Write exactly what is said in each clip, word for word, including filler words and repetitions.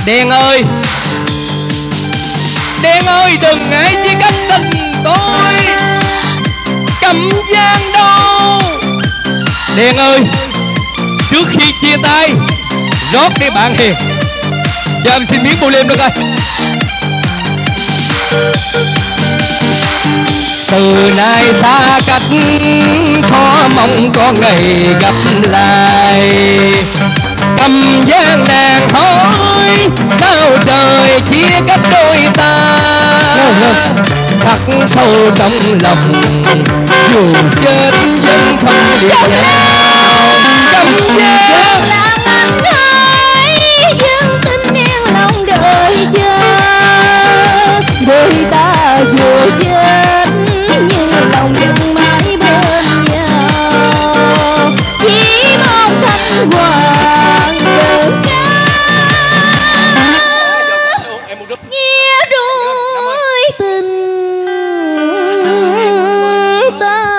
Đen ơi, Đen ơi, đừng ngại chia cách tình tôi. Cẩm Giang đâu? Đen ơi, trước khi chia tay rót đi bạn hiền. Cho em xin miếng Bolem được coi. Từ nay xa cách khó mong có ngày gặp lại. Cẩm Giang nàng hỏi sao trời chia cách đôi ta. Khắc sâu trong lòng dù chết vẫn không lìa nhau. Cẩm Giang dương tình yên lòng đợi chờ. Đôi ta vừa chết nhưng lòng vẫn mãi bên nhau. Chỉ mong thanh hoàng được nghĩa đôi tình ta.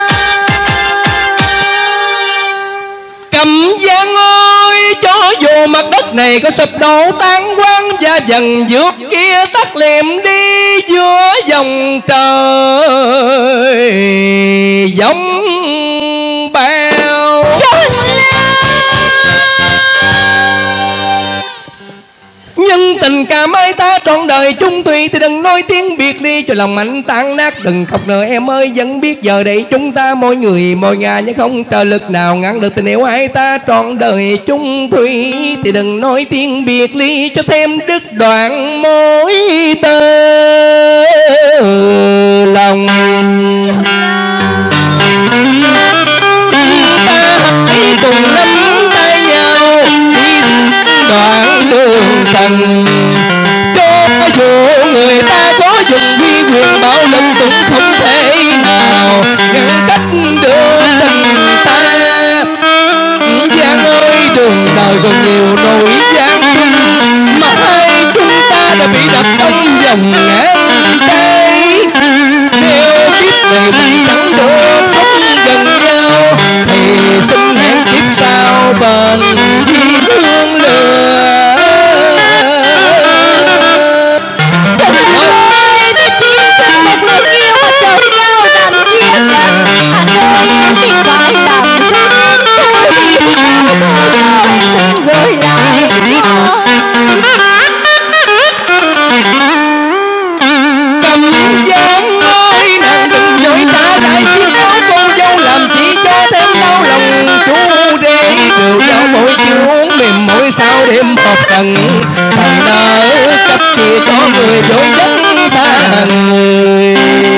Cẩm Giang ơi, cho dù mặt đất này có sụp đổ tan quang và dần dược kia tắt liệm đi giữa dòng trời giống bèo. Nhưng tình cảm ai ta trọn đời chung thủy thì đừng nói tiếng biệt ly cho lòng anh tan nát. Đừng khóc nữa em ơi, vẫn biết giờ đây chúng ta mỗi người mỗi ngà, nhưng không trợ lực nào ngăn được tình yêu ai ta trọn đời chung thủy thì đừng nói tiếng biệt ly cho thêm đứt đoạn mối tơ lòng. Ta hãy cùng nắm tay nhau đi đoạn đường trần. Cho dù người ta có dùng vi quyền bạo lực cũng không thể nào ngăn cách được tình ta. Giang ơi, đường đời còn nhiều nỗi gian chung mà hai chúng ta đã bị đặt trong vòng ngàn cây. Nếu kiếp này mình chẳng được sống gần nhau thì xin hẹn kiếp sau bền vì hương lửa. Sao đêm hợp cần thần nở cấp kia cho người dối dắt xa người.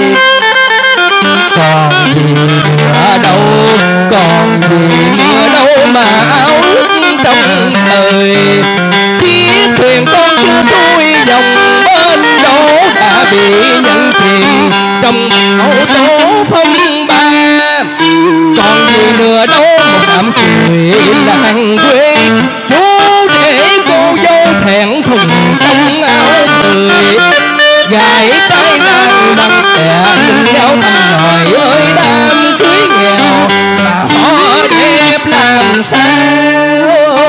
Còn gì nữa đâu, còn gì nữa đâu mà áo ước trong thời. Chiếc thuyền con chưa xuôi dòng bên đâu đã bị nhận chìm trong ảo tố phong ba. Còn gì nữa đâu một đám cười làng quê. Cô dâu thẹn thùng trong áo cười, gái trai nàng bằng kẻ nhìn nhau thầm hỏi ơi đám cưới nghèo mà họ đẹp làm sao.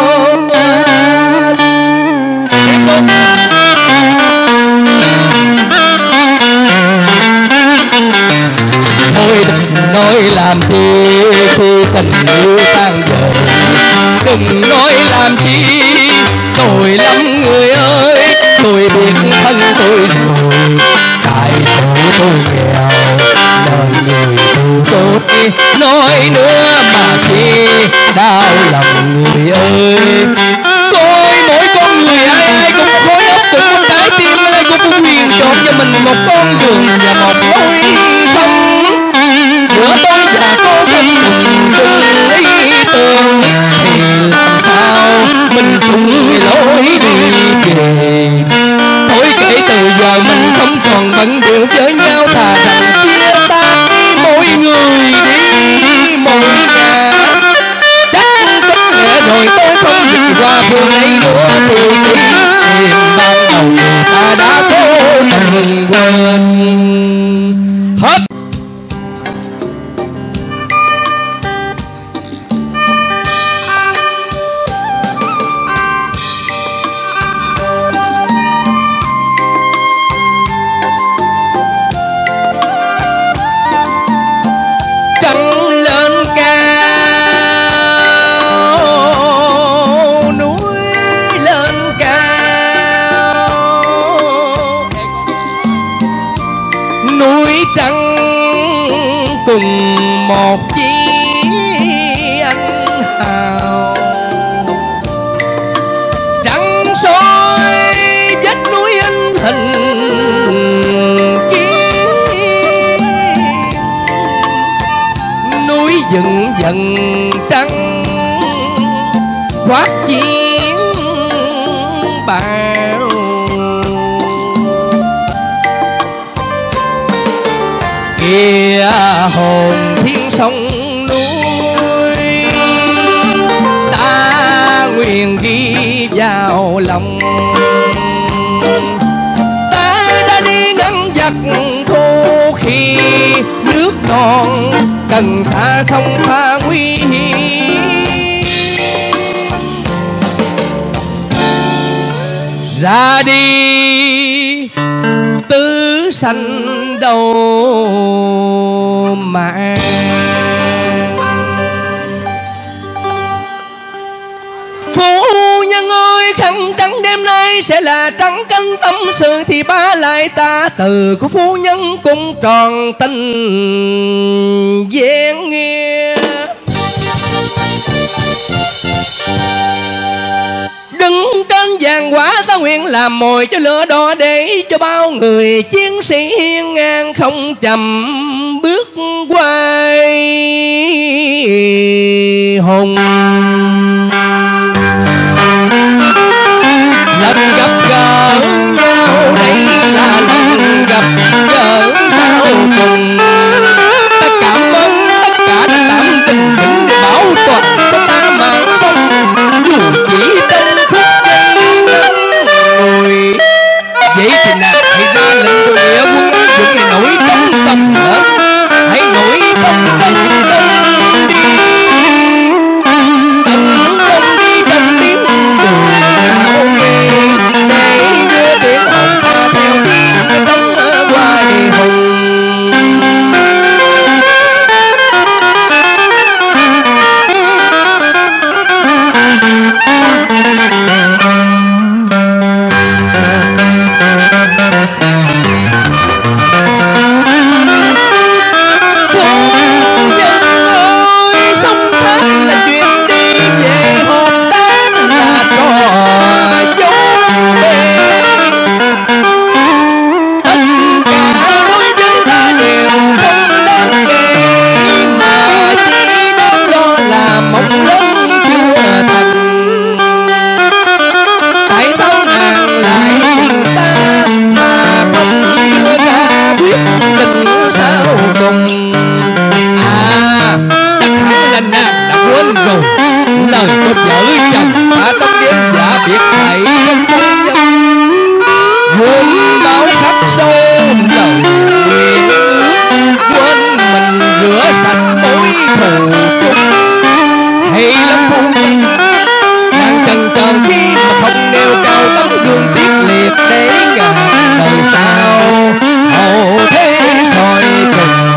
Thôi đừng nói làm chi khi tình yêu tan vỡ. Đừng nói làm chi tội lắm người ơi, tôi biết thân tôi rồi. Tại số tôi nghèo lời người tu tốt nói nữa mà chi đau lòng người ơi. Coi mỗi con người ai ai cũng có khối óc, cũng có trái tim, ai cũng có quyền chọn cho mình một con đường và một lối sống. Bữa tôi già có thân cùng chung ý tưởng thì làm sao mình cùng lối đi về. Thôi kể từ giờ mình không còn bận điều với nhau, thà rằng chia tay mỗi người đi mỗi nhà. Chắc có lẽ dựng dần trăng khoác chiến bào. Kìa hồn thiên sông núi, ta nguyện ghi vào lòng. Ta đã đi ngăn giặc thô khi nước non, cần ta sông pha nguy hiểm. Ra đi tứ sanh đâu mà. Phu nhân ơi, khăn trắng đêm nay sẽ là trắng canh tâm sự, thì ba lại ta từ của phu nhân cũng tròn tình gian nghe. Đứng trên vàng quả ta nguyện làm mồi cho lửa đỏ, để cho bao người chiến sĩ hiên ngang không chậm bước quay hùng. Lần gặp gỡ nhau đây là lần gặp gỡ sau cùng. Ta cảm ơn tất cả đã tạm tình vĩnh để bảo toàn cho ta mạng sống, dù chỉ trong phút giây ngắn ngủi. Vậy thì nào hãy ra lệnh của địa quân anh dũng này nổi trong tâm nữa, hãy nổi trong tâm tâm đi. Tận công đi trong tiếng đùi ngạo nghê, để đưa tiếng hồn ta theo tiếng tống hoài hùng. Lời có vợ chồng đã trong đêm dạ biệt thầy không phu nhân, quên báo khắc sâu lời nguyện ước, quên mình rửa sạch mối thù chung. Hay lắm phu nhân, nàng chần chờ chi mà không nêu cao tấm gương tiếc liệt, để ngàn đời sau hậu thế soi cùng.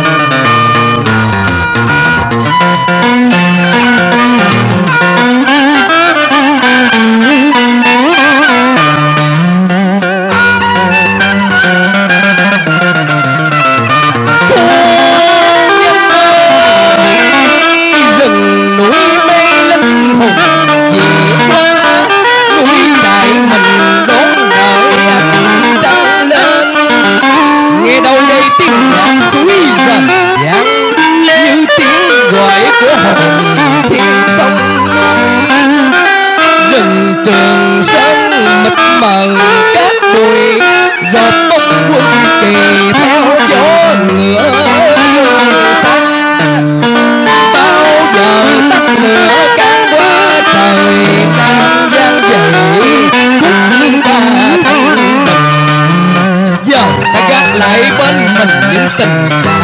Của hồn thiên sông núi, rừng trường sơn mịt mờ cát bụi, rồi bông quân kỳ theo gió ngựa xa. Bao giờ tắt lửa can qua trời, nam gian dậy khúc ta thanh bình. Giờ ta gác lại bên mình những tình